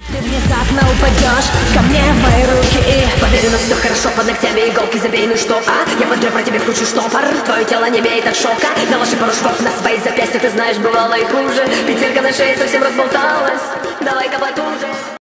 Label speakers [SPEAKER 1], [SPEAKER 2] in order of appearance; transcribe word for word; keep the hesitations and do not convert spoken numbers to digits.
[SPEAKER 1] Ты внезапно упадешь ко мне в мои руки и поверь, но все хорошо, под ногтями иголки забей, ну что, а? Я подрю про тебя в кучу штопор, твое тело не имеет от шока. Наложи пару швов на свои запястья, ты знаешь, бывало и хуже. Пятерка на шее совсем разболталась, давай-ка потуже.